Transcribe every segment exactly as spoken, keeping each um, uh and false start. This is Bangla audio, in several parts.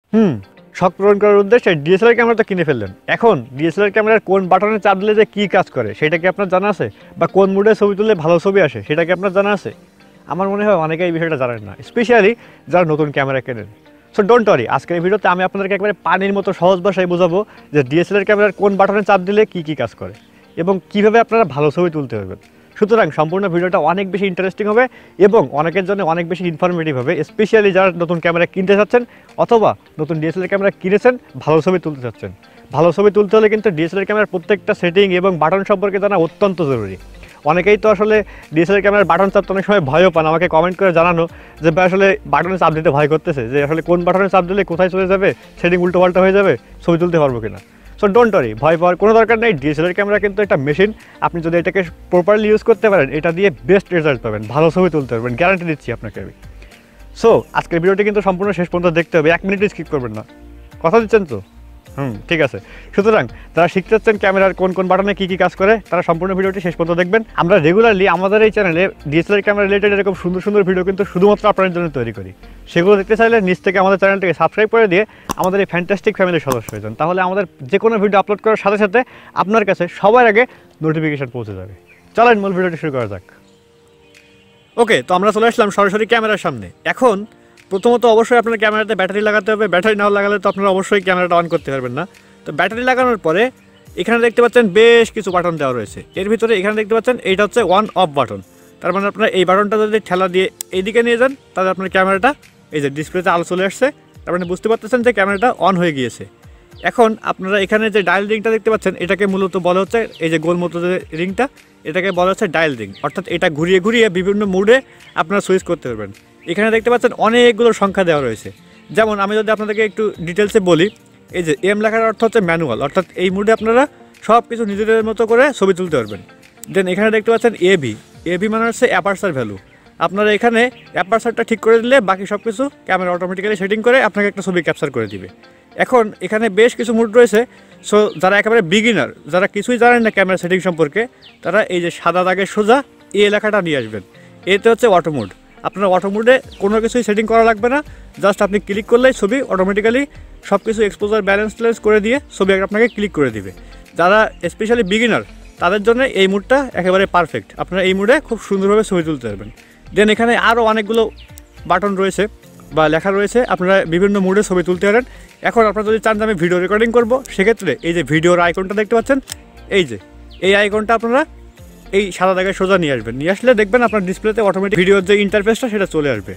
হুম শখ পূরণ করার উদ্দেশ্যে ডিএসএলআর ক্যামেরা তো কিনে ফেললেন, এখন ডিএসএলআর ক্যামেরার কোন বাটনে চাপ দিলে যে কী কাজ করে সেটা কি আপনার জানা আছে? বা কোন মুডে ছবি তুললে ভালো ছবি আসে সেটা কি আপনার জানা আছে? আমার মনে হয় অনেকেই এই বিষয়টা জানেন না, স্পেশালি যারা নতুন ক্যামেরা কেনেন। সো ডোন্ট ওয়ারি, আজকের এই ভিডিওতে আমি আপনাদেরকে একেবারে পানির মতো সহজ ভাষায় বোঝাবো যে ডিএসএলআর ক্যামেরার কোন বাটনে চাপ দিলে কী কী কাজ করে এবং কীভাবে আপনারা ভালো ছবি তুলতে পারবেন। সুতরাং সম্পূর্ণ ভিডিওটা অনেক বেশি ইন্টারেস্টিং হবে এবং অনেকের জন্য অনেক বেশি ইনফরমেটিভ হবে, স্পেশালি যারা নতুন ক্যামেরা কিনতে চাচ্ছেন অথবা নতুন ডিএসএলআর ক্যামেরা কিনেছেন ভালো ছবি তুলতে চাচ্ছেন। ভালো ছবি তুলতে হলে কিন্তু ডিএসএলআর ক্যামেরার প্রত্যেকটা সেটিং এবং বাটন সম্পর্কে জানা অত্যন্ত জরুরি। অনেকেই তো আসলে ডিএসএলআর ক্যামেরার বাটন চাপতে অনেক সময় ভয়ও পান, আমাকে কমেন্ট করে জানানো যে ভাই আসলে বাটনে চাপ দিতে ভয় করতেছে, যে আসলে কোন বাটনে চাপ দিলে কোথায় চলে যাবে, সেটিং উল্টো পাল্টা হয়ে যাবে, ছবি তুলতে পারবো কিনা। সো ডোন্ট ওয়ারি, ভয় পাওয়ার কোনো দরকার নেই। ডিএসএলআর ক্যামেরা কিন্তু একটা মেশিন, আপনি যদি এটাকে প্রপারলি ইউজ করতে পারেন এটা দিয়ে বেস্ট রেজাল্ট পাবেন, ভালো ছবি তুলতে পারবেন, গ্যারান্টি দিচ্ছি আপনাকে আমি। সো আজকের ভিডিওটি কিন্তু সম্পূর্ণ শেষ পর্যন্ত দেখতে হবে, এক মিনিটই স্কিপ করবেন না, কথা দিচ্ছেন তো? হুম ঠিক আছে। সুতরাং যারা শিখতে চাচ্ছেন ক্যামেরার কোন কোন বাটনে কী কী কাজ করে তারা সম্পূর্ণ ভিডিওটি শেষ পর্যন্ত দেখবেন। আমরা রেগুলারলি আমাদের এই চ্যানেলে ডিএসএলআর ক্যামেরা রিলেটেড এরকম সুন্দর সুন্দর ভিডিও কিন্তু শুধুমাত্র আপনাদের জন্য তৈরি করি। সেগুলো দেখতে চাইলে নিচ থেকে আমাদের চ্যানেলটিকে সাবস্ক্রাইব করে দিয়ে আমাদের এই ফ্যান্টাস্টিক ফ্যামিলির সদস্য হয়ে যান, তাহলে আমাদের যে কোনো ভিডিও আপলোড করার সাথে সাথে আপনার কাছে সবার আগে নোটিফিকেশান পৌঁছে যাবে। চলেন মূল ভিডিওটি শুরু করা যাক। ওকে, তো আমরা চলে আসলাম সরাসরি ক্যামেরার সামনে। এখন প্রথমত অবশ্যই আপনার ক্যামেরাতে ব্যাটারি লাগাতে হবে, ব্যাটারি না লাগালে তো আপনারা অবশ্যই ক্যামেরাটা অন করতে পারবেন না। তো ব্যাটারি লাগানোর পরে এখানে দেখতে পাচ্ছেন বেশ কিছু বাটন দেওয়া রয়েছে, এর ভিতরে এখানে দেখতে পাচ্ছেন এইটা হচ্ছে অন অফ বাটন। তার মানে আপনারা এই বাটনটা যদি ঠেলা দিয়ে এইদিকে নিয়ে যান তাহলে আপনার ক্যামেরাটা এই যে ডিসপ্লেতে আলো চলে আসছে, তার মানে বুঝতে পারতেছেন যে ক্যামেরাটা অন হয়ে গিয়েছে। এখন আপনারা এখানে যে ডায়াল রিংটা দেখতে পাচ্ছেন এটাকে মূলত বলা হচ্ছে, এই যে গোল মতো যে রিংটা এটাকে বলা হচ্ছে ডায়াল রিং, অর্থাৎ এটা ঘুরিয়ে ঘুরিয়ে বিভিন্ন মুডে আপনারা সুইচ করতে পারবেন। এখানে দেখতে পাচ্ছেন অনেকগুলো সংখ্যা দেওয়া রয়েছে, যেমন আমি যদি আপনাদেরকে একটু ডিটেলসে বলি, এই যে এম লেখার অর্থ হচ্ছে ম্যানুয়াল, অর্থাৎ এই মুডে আপনারা সব কিছু নিজেদের মতো করে ছবি তুলতে পারবেন। দেন এখানে দেখতে পাচ্ছেন এবি, এবি মানে হচ্ছে অ্যাপারচার ভ্যালু, আপনারা এখানে অ্যাপারচারটা ঠিক করে দিলে বাকি সব কিছু ক্যামেরা অটোমেটিক্যালি সেটিং করে আপনাকে একটা ছবি ক্যাপচার করে দিবে। এখন এখানে বেশ কিছু মুড রয়েছে, সো যারা একেবারে বিগিনার, যারা কিছুই জানেন না ক্যামেরা সেটিং সম্পর্কে, তারা এই যে সাদা দাগের সোজা এ লেখাটা নিয়ে আসবেন, এতে হচ্ছে অটো মুড। আপনার অটো মুডে কোনো কিছুই সেটিং করা লাগবে না, জাস্ট আপনি ক্লিক করলেই ছবি অটোমেটিক্যালি সব কিছু এক্সপোজার ব্যালেন্স ট্যালেন্স করে দিয়ে ছবি আপনাকে ক্লিক করে দিবে। যারা স্পেশালি বিগিনার তাদের জন্য এই মুডটা একেবারে পারফেক্ট, আপনারা এই মুডে খুব সুন্দরভাবে ছবি তুলতে পারবেন। দেন এখানে আরও অনেকগুলো বাটন রয়েছে বা লেখা রয়েছে, আপনারা বিভিন্ন মুডে ছবি তুলতে পারেন। এখন আপনারা যদি চান যে আমি ভিডিও রেকর্ডিং করবো, সেক্ষেত্রে এই যে ভিডিওর আইকনটা দেখতে পাচ্ছেন, এই যে এই আইকনটা আপনারা এই সাদা দাগের সোজা নিয়ে আসবেন, নিয়ে আসলে দেখবেন আপনার ডিসপ্লেতে অটোমেটিক ভিডিওর যে ইন্টারফেসটা সেটা চলে আসবে।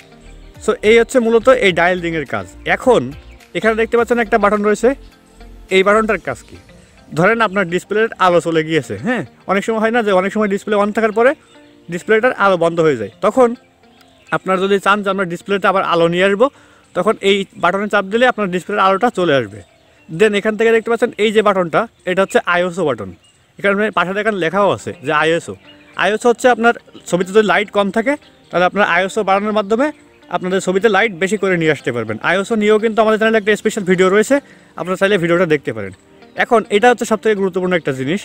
সো এই হচ্ছে মূলত এই ডায়াল রিংয়ের কাজ। এখন এখানে দেখতে পাচ্ছেন একটা বাটন রয়েছে, এই বাটনটার কাজ কি? ধরেন আপনার ডিসপ্লের আলো চলে গিয়েছে, হ্যাঁ অনেক সময় হয় না যে অনেক সময় ডিসপ্লে অন থাকার পরে ডিসপ্লেটার আলো বন্ধ হয়ে যায়, তখন আপনার যদি চান যে আমরা ডিসপ্লেতে আবার আলো নিয়ে আসবো, তখন এই বাটনে চাপ দিলে আপনার ডিসপ্লের আলোটা চলে আসবে। দেন এখান থেকে দেখতে পাচ্ছেন এই যে বাটনটা, এটা হচ্ছে আইএসও বাটন, এখানে পাশে দেখান লেখাও আছে যে আইএসও। আইএসও হচ্ছে আপনার ছবিতে যদি লাইট কম থাকে তাহলে আপনার আইএসও বাড়ানোর মাধ্যমে আপনাদের ছবিতে লাইট বেশি করে নিয়ে আসতে পারবেন। আইএসও নিয়েও কিন্তু আমাদের চ্যানেলে একটা স্পেশাল ভিডিও রয়েছে, আপনারা চাইলে ভিডিওটা দেখতে পারেন। এখন এটা হচ্ছে সবথেকে গুরুত্বপূর্ণ একটা জিনিস,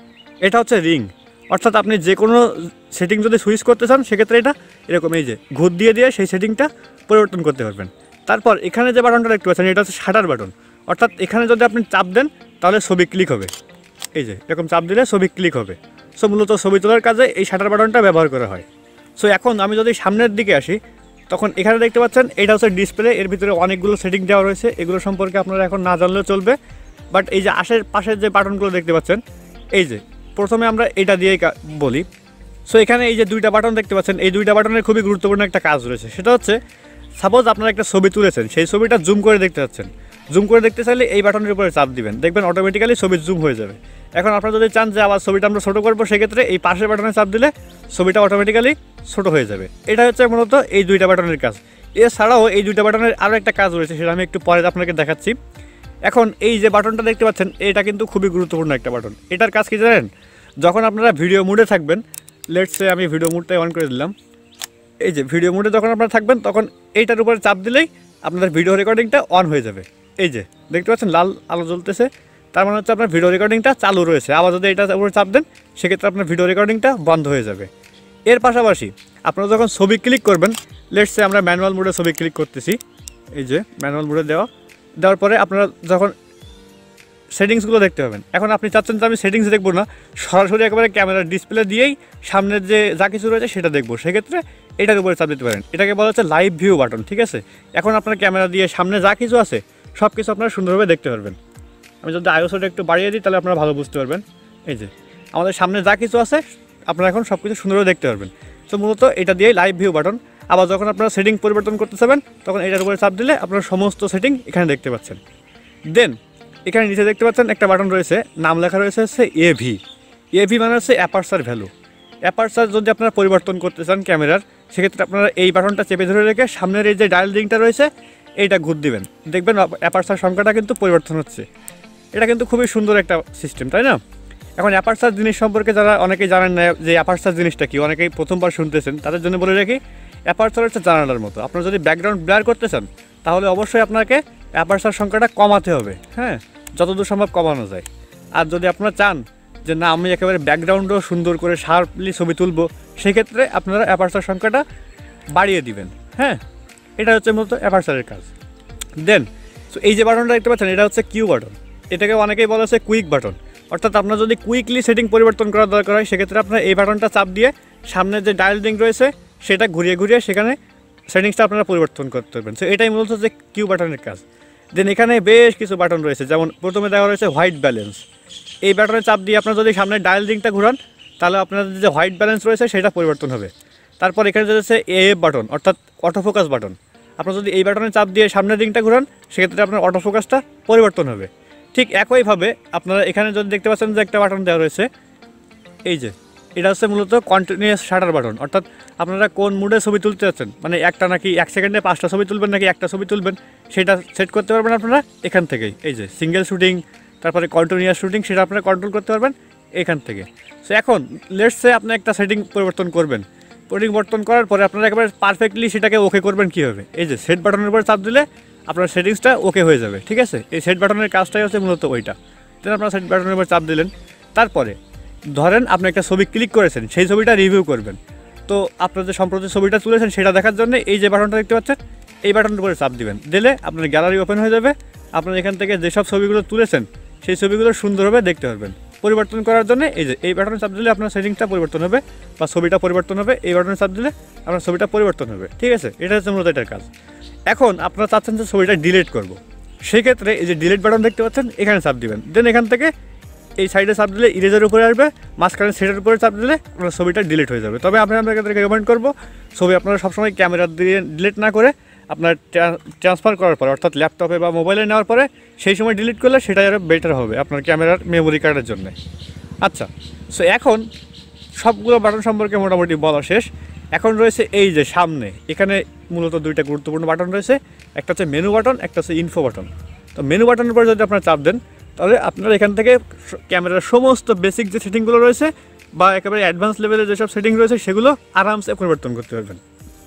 এটা হচ্ছে রিং, অর্থাৎ আপনি যে কোনো সেটিং যদি সুইচ করতে চান সেক্ষেত্রে এটা এরকম এই যে ঘুর দিয়ে দিয়ে সেই সেটিংটা পরিবর্তন করতে পারবেন। তারপর এখানে যে বাটনটা দেখতে পাচ্ছেন এটা হচ্ছে শাটার বাটন, অর্থাৎ এখানে যদি আপনি চাপ দেন তাহলে ছবি ক্লিক হবে, এই যে এরকম চাপ দিলে ছবি ক্লিক হবে। সো মূলত ছবি তোলার কাজে এই শাটার বাটনটা ব্যবহার করা হয়। সো এখন আমি যদি সামনের দিকে আসি, তখন এখানে দেখতে পাচ্ছেন এটা হচ্ছে ডিসপ্লে, এর ভিতরে অনেকগুলো সেটিং দেওয়া রয়েছে, এগুলো সম্পর্কে আপনারা এখন না জানলেও চলবে। বাট এই যে আশের পাশের যে বাটনগুলো দেখতে পাচ্ছেন, এই যে প্রথমে আমরা এটা দিয়েই বলি। সো এখানে এই যে দুইটা বাটন দেখতে পাচ্ছেন, এই দুইটা বাটনের খুবই গুরুত্বপূর্ণ একটা কাজ রয়েছে, সেটা হচ্ছে সাপোজ আপনারা একটা ছবি তুলেছেন, সেই ছবিটা জুম করে দেখতে পাচ্ছেন, জুম করে দেখতে চাইলে এই বাটনের উপরে চাপ দিবেন, দেখবেন অটোমেটিক্যালি ছবি জুম হয়ে যাবে। এখন আপনারা যদি চান যে আবার ছবিটা আমরা ছোটো করবো, সেক্ষেত্রে এই পাশের বাটনে চাপ দিলে ছবিটা অটোমেটিক্যালি ছোটো হয়ে যাবে। এটা হচ্ছে মূলত এই দুইটা বাটনের কাজ। এছাড়াও এই দুইটা বাটনের আরও একটা কাজ রয়েছে, সেটা আমি একটু পরে আপনাকে দেখাচ্ছি। এখন এই যে বাটনটা দেখতে পাচ্ছেন এটা কিন্তু খুবই গুরুত্বপূর্ণ একটা বাটন, এটার কাজ কি জানেন? যখন আপনারা ভিডিও মুডে থাকবেন, লেটস সে আমি ভিডিও মুডটাই অন করে দিলাম, এই যে ভিডিও মুডে যখন আপনারা থাকবেন তখন এইটার উপরে চাপ দিলেই আপনাদের ভিডিও রেকর্ডিংটা অন হয়ে যাবে। এই যে দেখতে পাচ্ছেন লাল আলো জ্বলতেছে, তার মানে হচ্ছে আপনার ভিডিও রেকর্ডিংটা চালু রয়েছে। আবার যদি এটার উপরে চাপ দেন সেক্ষেত্রে আপনার ভিডিও রেকর্ডিংটা বন্ধ হয়ে যাবে। এর পাশাপাশি আপনারা যখন ছবি ক্লিক করবেন, লেটস সে আমরা ম্যানুয়াল মোডে ছবি ক্লিক করতেছি, এই যে ম্যানুয়াল মোডে দেওয়া, দেওয়ার পরে আপনারা যখন সেটিংসগুলো দেখতে পাবেন, এখন আপনি চাচ্ছেন যে আমি সেটিংস দেখবো না, সরাসরি একেবারে ক্যামেরার ডিসপ্লে দিয়েই সামনের যে যা কিছু রয়েছে সেটা দেখবো, সেক্ষেত্রে এটার উপরে চাপ দিতে পারেন। এটাকে বলা হচ্ছে লাইভ ভিউ বাটন, ঠিক আছে। এখন আপনার ক্যামেরা দিয়ে সামনে যা কিছু আছে সব কিছু আপনারা সুন্দরভাবে দেখতে পারবেন। আমি যদি আইওসটা একটু বাড়িয়ে দিই তাহলে আপনারা ভালো বুঝতে পারবেন। এই যে আমাদের সামনে যা কিছু আছে আপনারা এখন সব কিছু সুন্দরভাবে দেখতে পারবেন। তো মূলত এটা দিয়েই লাইভ ভিউ বাটন। আবার যখন আপনারা সেটিং পরিবর্তন করতে চাবেন তখন এটার উপরে চাপ দিলে আপনারা সমস্ত সেটিং এখানে দেখতে পাচ্ছেন। দেন এখানে নিচে দেখতে পাচ্ছেন একটা বাটন রয়েছে, নাম লেখা রয়েছে হচ্ছে এভি। এভি মানে হচ্ছে অ্যাপারচার ভ্যালু। অ্যাপারচার যদি আপনারা পরিবর্তন করতে চান ক্যামেরার, সেক্ষেত্রে আপনারা এই বাটনটা চেপে ধরে রেখে সামনের এই যে ডায়াল রিংটা রয়েছে এইটা ঘুর দিবেন, দেখবেন অ্যাপারচার সংখ্যাটা কিন্তু পরিবর্তন হচ্ছে। এটা কিন্তু খুবই সুন্দর একটা সিস্টেম, তাই না? এখন অ্যাপারচার জিনিস সম্পর্কে যারা অনেকেই জানেন না যে অ্যাপারচার জিনিসটা কি, অনেকেই প্রথমবার শুনতেছেন, তাদের জন্য বলে রাখি অ্যাপারচার হচ্ছে জানালার মতো। আপনারা যদি ব্যাকগ্রাউন্ড ব্লার করতে চান তাহলে অবশ্যই আপনাকে অ্যাপারচার সংখ্যাটা কমাতে হবে, হ্যাঁ, যতদূর সম্ভব কমানো যায়। আর যদি আপনারা চান যে না আমি একেবারে ব্যাকগ্রাউন্ডও সুন্দর করে শার্পলি ছবি তুলব, সেক্ষেত্রে আপনারা অ্যাপারচার সংখ্যাটা বাড়িয়ে দিবেন, হ্যাঁ। এটা হচ্ছে মূলত অ্যাপারচারের কাজ। দেন সো এই যে বাটনটা দেখতে পাচ্ছেন এটা হচ্ছে কিউ বাটন। এটাকে অনেকেই বলা হচ্ছে কুইক বাটন, অর্থাৎ আপনার যদি কুইকলি সেটিং পরিবর্তন করার দরকার হয় সেক্ষেত্রে আপনার এই বাটনটা চাপ দিয়ে সামনে যে ডায়াল রিং রয়েছে সেটা ঘুরিয়ে ঘুরিয়ে সেখানে সেটিংসটা আপনারা পরিবর্তন করতে পারবেন। সো এটাই মূলত হচ্ছে কিউ বাটনের কাজ। দেন এখানে বেশ কিছু বাটন রয়েছে, যেমন প্রথমে দেওয়া রয়েছে হোয়াইট ব্যালেন্স। এই বাটনে চাপ দিয়ে আপনারা যদি সামনে ডায়াল রিংটা ঘুরান তাহলে আপনাদের যে হোয়াইট ব্যালেন্স রয়েছে সেটা পরিবর্তন হবে। তারপর এখানে রয়েছে এএফ বাটন, অর্থাৎ অটোফোকাস বাটন। আপনারা যদি এই বাটনে চাপ দিয়ে সামনের রিংটা ঘুরান সেক্ষেত্রে আপনার অটোফোকাসটা পরিবর্তন হবে। ঠিক একইভাবে আপনারা এখানে যদি দেখতে পাচ্ছেন যে একটা বাটন দেওয়া রয়েছে, এই যে এটা হচ্ছে মূলত কন্টিনিউয়াস শাটার বাটন, অর্থাৎ আপনারা কোন মুডে ছবি তুলতে যাচ্ছেন, মানে একটা নাকি এক সেকেন্ডে পাঁচটা ছবি তুলবেন নাকি একটা ছবি তুলবেন সেটা সেট করতে পারবেন আপনারা এখান থেকেই। এই যে সিঙ্গেল শুটিং, তারপরে কন্টিনিউয়াস শুটিং, সেটা আপনারা কন্ট্রোল করতে পারবেন এখান থেকে। সো এখন লেটস সে আপনি একটা সেটিং পরিবর্তন করবেন, পরিবর্তন করার পরে আপনারা একেবারে পারফেক্টলি সেটাকে ওকে করবেন কীভাবে, এই যে সেট বাটনের উপর চাপ দিলে আপনার সেটিংসটা ওকে হয়ে যাবে, ঠিক আছে। এই সেট বাটনের কাজটাই হচ্ছে মূলত ওইটা। দেন আপনারা সেট বাটনের উপর চাপ দিলেন, তারপরে ধরেন আপনি একটা ছবি ক্লিক করেছেন, সেই ছবিটা রিভিউ করবেন। তো আপনার যে সম্প্রতি ছবিটা তুলেছেন সেটা দেখার জন্য এই যে বাটনটা দেখতে পাচ্ছেন এই বাটনের উপরে চাপ দিবেন, দিলে আপনার গ্যালারি ওপেন হয়ে যাবে। আপনার এখান থেকে যেসব ছবিগুলো তুলেছেন সেই ছবিগুলো সুন্দরভাবে দেখতে পারবেন। পরিবর্তন করার জন্য এই যে এই বাটনে চাপ দিলে আপনার সেটিংসটা পরিবর্তন হবে বা ছবিটা পরিবর্তন হবে, এই বাটনে চাপ দিলে আপনার ছবিটা পরিবর্তন হবে, ঠিক আছে। এটা হচ্ছে মূলত এটার কাজ। এখন আপনারা চাচ্ছেন যে ছবিটা ডিলিট করব, সেক্ষেত্রে এই যে ডিলিট বাটন দেখতে পাচ্ছেন এখানে চাপ দিবেন। দেন এখান থেকে এই সাইডে চাপ দিলে ইরেজের উপরে আসবে, মাঝখানে সেটের উপরে চাপ দিলে আপনার ছবিটা ডিলিট হয়ে যাবে। তবে আমি আপনাদের রেকমেন্ড করবো ছবি আপনারা সবসময় ক্যামেরা দিয়ে ডিলিট না করে আপনার ট্রান্সফার করার পরে, অর্থাৎ ল্যাপটপে বা মোবাইলে নেওয়ার পরে সেই সময় ডিলিট করলে সেটাই আরও বেটার হবে আপনার ক্যামেরার মেমোরি কার্ডের জন্য। আচ্ছা, সো এখন সবগুলো বাটন সম্পর্কে মোটামুটি বলা শেষ। এখন রয়েছে এই যে সামনে এখানে মূলত দুইটা গুরুত্বপূর্ণ বাটন রয়েছে, একটা হচ্ছে মেনু বাটন, একটা হচ্ছে ইনফো বাটন। তো মেনু বাটনের উপর যদি আপনারা চাপ দেন তাহলে আপনারা এখান থেকে ক্যামেরার সমস্ত বেসিক যে সেটিংগুলো রয়েছে বা একেবারে অ্যাডভান্স লেভেলের যেসব সেটিং রয়েছে সেগুলো আরামসে পরিবর্তন করতে পারবেন।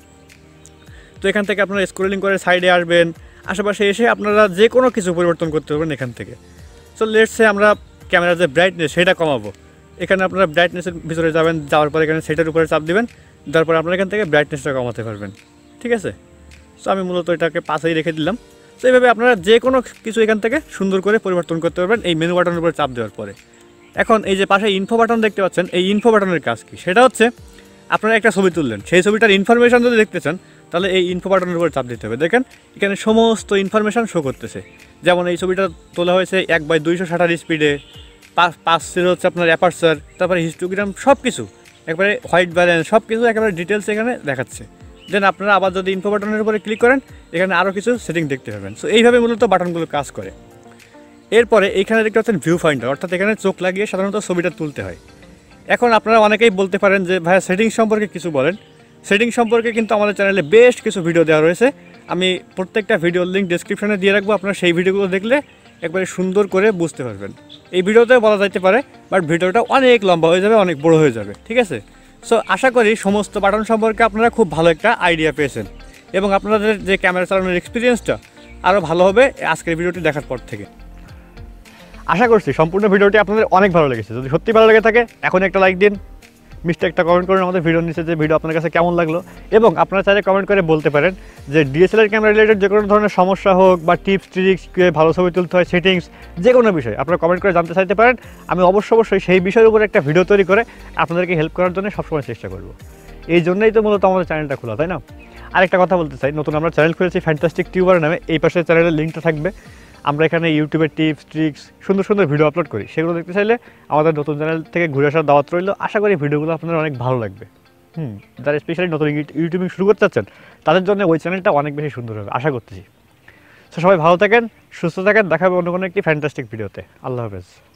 তো এখান থেকে আপনারা স্ক্রলিং করে সাইডে আসবেন, আশেপাশে এসে আপনারা যে কোনো কিছু পরিবর্তন করতে পারবেন এখান থেকে। সো লেটস সে আমরা ক্যামেরার যে ব্রাইটনেস সেটা কমাবো, এখানে আপনারা ব্রাইটনেসের ভিতরে যাবেন, যাওয়ার পরে এখানে সেটার উপরে চাপ দিবেন, তারপরে আপনারা এখান থেকে ব্রাইটনেসটা কমাতে পারবেন, ঠিক আছে। সো আমি মূলত এটাকে পাশেই রেখে দিলাম। তো এইভাবে আপনারা যে কোনো কিছু এখান থেকে সুন্দর করে পরিবর্তন করতে পারবেন এই মেনু বাটনের উপরে চাপ দেওয়ার পরে। এখন এই যে পাশে ইনফো বাটন দেখতে পাচ্ছেন, এই ইনফো বাটনের কাজ কি, সেটা হচ্ছে আপনারা একটা ছবি তুললেন, সেই ছবিটার ইনফরমেশান যদি দেখতে চান তাহলে এই ইনফো বাটনের উপরে চাপ দিতে হবে। দেখেন এখানে সমস্ত ইনফরমেশান শো করতেছে, যেমন এই ছবিটা তোলা হয়েছে এক বাই দুইশো ষাটার স্পিডে, পাঁচ পাঁচ ছিল হচ্ছে আপনার অ্যাপারচার, তারপরে হিস্টোগ্রাম, সব কিছু একবারে হোয়াইট ব্যালেন্স, সব কিছু একেবারে ডিটেলস এখানে দেখাচ্ছে। দেন আপনারা আবার যদি ইনফো বাটনের উপরে ক্লিক করেন এখানে আরও কিছু সেটিং দেখতে পাবেন। সো এইভাবে মূলত বাটনগুলো কাজ করে। এরপরে এইখানে দেখতে পাচ্ছেন ভিউ ফাইন্ডার, অর্থাৎ এখানে চোখ লাগিয়ে সাধারণত ছবিটা তুলতে হয়। এখন আপনারা অনেকেই বলতে পারেন যে ভাইয়া সেটিংস সম্পর্কে কিছু বলেন। সেটিংস সম্পর্কে কিন্তু আমাদের চ্যানেলে বেশ কিছু ভিডিও দেওয়া রয়েছে, আমি প্রত্যেকটা ভিডিওর লিঙ্ক ডেসক্রিপশনে দিয়ে রাখবো, আপনারা সেই ভিডিওগুলো দেখলে একবারে সুন্দর করে বুঝতে পারবেন। এই ভিডিওতে বলা যাইতে পারে বাট ভিডিওটা অনেক লম্বা হয়ে যাবে, অনেক বড় হয়ে যাবে, ঠিক আছে। সো আশা করি সমস্ত বাটন সম্পর্কে আপনারা খুব ভালো একটা আইডিয়া পেয়েছেন এবং আপনাদের যে ক্যামেরা চালানোর এক্সপিরিয়েন্সটা আরও ভালো হবে আজকের ভিডিওটি দেখার পর থেকে। আশা করছি সম্পূর্ণ ভিডিওটি আপনাদের অনেক ভালো লেগেছে। যদি সত্যি ভালো লেগে থাকে এখন একটা লাইক দিন, মিষ্টি একটা কমেন্ট করুন আমাদের ভিডিওর নিচে যে ভিডিও আপনার কাছে কেমন লাগলো, এবং আপনারা চাইলে কমেন্ট করে বলতে পারেন যে ডিএসএলআর ক্যামেরা রিলেটেড যে কোনো ধরনের সমস্যা হোক বা টিপস ট্রিক্স কীভাবে ভালো ছবি তুলতে হয়, সেটিংস, যে কোনো বিষয় আপনারা কমেন্ট করে জানতে চাইতে পারেন। আমি অবশ্য অবশ্যই সেই বিষয়ের উপরে একটা ভিডিও তৈরি করে আপনাদেরকে হেল্প করার জন্য সবসময় চেষ্টা করব। এই জন্যই তো মূলত আমাদের চ্যানেলটা খোলা, তাই না? আরেকটা কথা বলতে চাই, নতুন আমরা চ্যানেল খুলেছি ফ্যান্টাস্টিক টিউবার নামে। এই পাশে চ্যানেলের লিঙ্কটা থাকবে। আমরা এখানে ইউটিউবের টিপস ট্রিক্স সুন্দর সুন্দর ভিডিও আপলোড করি, সেগুলো দেখতে চাইলে আমাদের নতুন চ্যানেল থেকে ঘুরে আসার দাওয়াত রইল। আশা করি ভিডিওগুলো আপনাদের অনেক ভালো লাগবে। হুম যারা স্পেশালি নতুন ইউটিউবিং শুরু করতে চাচ্ছেন তাদের জন্য ওই চ্যানেলটা অনেক বেশি সুন্দর হবে আশা করতেছি। তো সবাই ভালো থাকেন, সুস্থ থাকেন, দেখা হবে অন্য কোনো একটি ফ্যান্টাস্টিক ভিডিওতে। আল্লাহ হাফেজ।